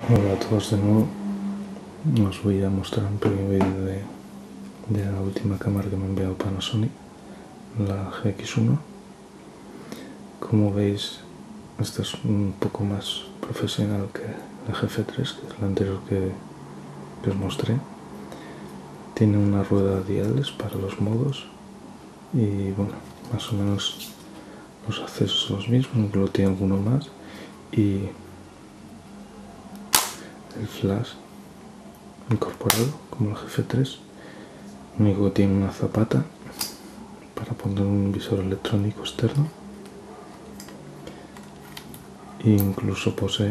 Hola a todos de nuevo. Os voy a mostrar un pequeño vídeo de la última cámara que me ha enviado Panasonic, la GX1. Como veis, esta es un poco más profesional que la GF3, que es la anterior que os mostré. Tiene una rueda diales para los modos y bueno, más o menos los accesos son los mismos, incluso tiene alguno más, y el flash incorporado como la GF3, único que tiene una zapata para poner un visor electrónico externo e incluso posee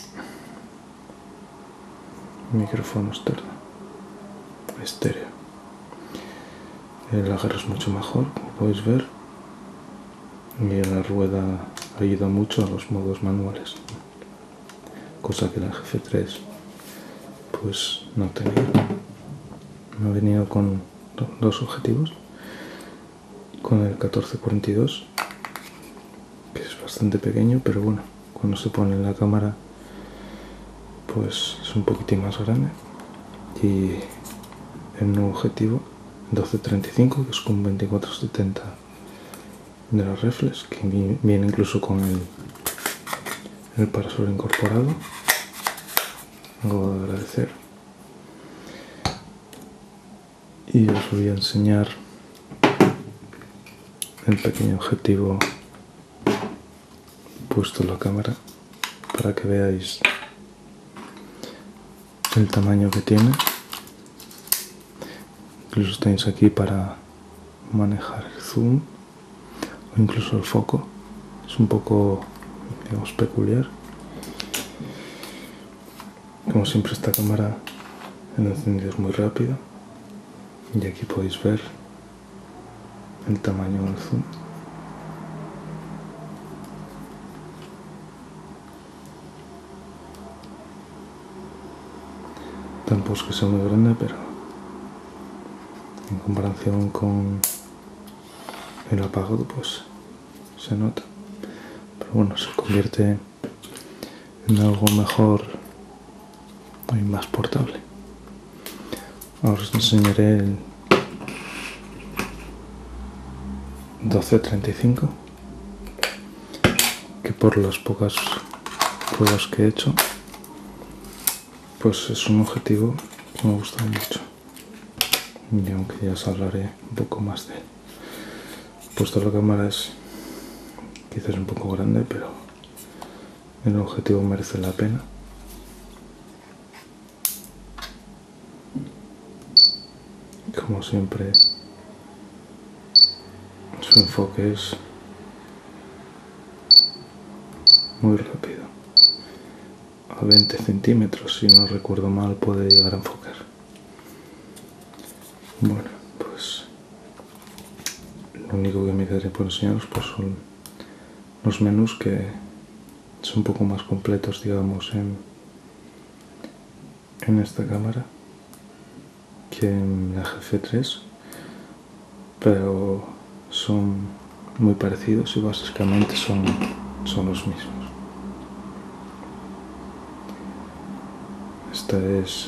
un micrófono externo estéreo. El agarre es mucho mejor, como podéis ver, y la rueda ayuda mucho a los modos manuales, cosa que la GF3 pues no tenía. Me ha venido con dos objetivos, con el 14-42, que es bastante pequeño, pero bueno, cuando se pone en la cámara pues es un poquitín más grande, y el nuevo objetivo 12-35, que es con 24-70 de la reflex, que viene incluso con el parasol incorporado, algo de agradecer. Y os voy a enseñar el pequeño objetivo puesto en la cámara para que veáis el tamaño que tiene. Incluso tenéis aquí para manejar el zoom o incluso el foco. Es un poco, digamos, peculiar. Como siempre, esta cámara, el encendido es muy rápido, y aquí podéis ver el tamaño del zoom. Tampoco es que sea muy grande, pero en comparación con el apagado pues se nota. Pero bueno, se convierte en algo mejor y más portable. Ahora os enseñaré el 12-35, que por las pocas pruebas que he hecho pues es un objetivo que me gusta mucho, y aunque ya os hablaré un poco más de él. Puesto la cámara es quizás un poco grande, pero el objetivo merece la pena. Como siempre, su enfoque es muy rápido. A 20 centímetros, si no recuerdo mal, puede llegar a enfocar. Bueno, pues lo único que me quedaría por enseñaros pues son los menús, que son un poco más completos, digamos, en esta cámara que en la GF3, pero son muy parecidos y básicamente son los mismos. Esta es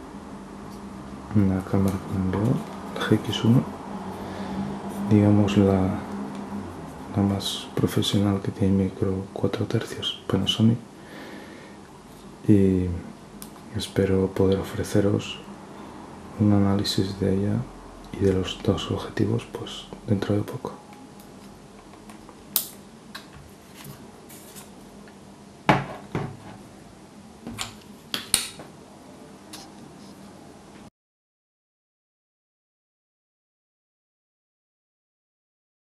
una cámara que me envió, la GX1, digamos la más profesional, que tiene micro 4 tercios Panasonic, y espero poder ofreceros un análisis de ella y de los dos objetivos pues dentro de poco.